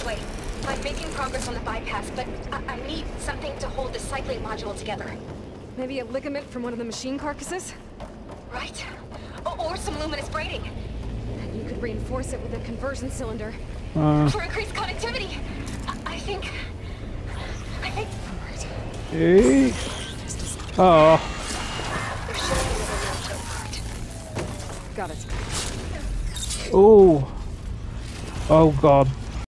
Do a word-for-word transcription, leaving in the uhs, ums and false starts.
this way. I'm making progress on the bypass, but I, I need something to hold the cycling module together. Maybe a ligament from one of the machine carcasses? Right? O or some luminous braiding. And you could reinforce it with a conversion cylinder. Uh, For increased connectivity. I, I think... I think... hey. Oh. There should be another military part. Got it. Oh. Oh god.